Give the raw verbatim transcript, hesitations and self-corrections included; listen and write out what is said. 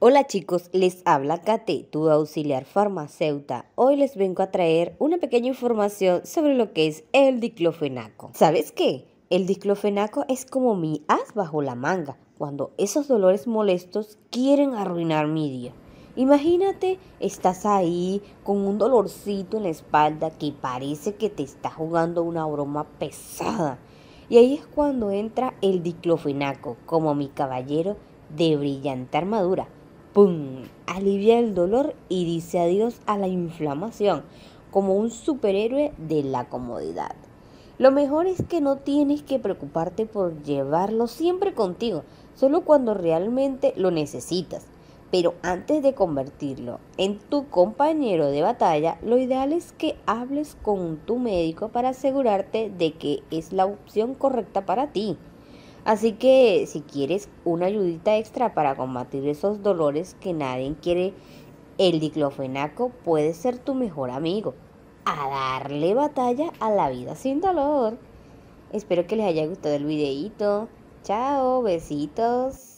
Hola chicos, les habla Kate, tu auxiliar farmacéutica. Hoy les vengo a traer una pequeña información sobre lo que es el diclofenaco. ¿Sabes qué? El diclofenaco es como mi as bajo la manga, cuando esos dolores molestos quieren arruinar mi día. Imagínate, estás ahí con un dolorcito en la espalda que parece que te está jugando una broma pesada. Y ahí es cuando entra el diclofenaco, como mi caballero de brillante armadura. ¡Pum! Alivia el dolor y dice adiós a la inflamación, como un superhéroe de la comodidad. Lo mejor es que no tienes que preocuparte por llevarlo siempre contigo, solo cuando realmente lo necesitas. Pero antes de convertirlo en tu compañero de batalla, lo ideal es que hables con tu médico para asegurarte de que es la opción correcta para ti. Así que si quieres una ayudita extra para combatir esos dolores que nadie quiere, el diclofenaco puede ser tu mejor amigo. A darle batalla a la vida sin dolor. Espero que les haya gustado el videíto. Chao, besitos.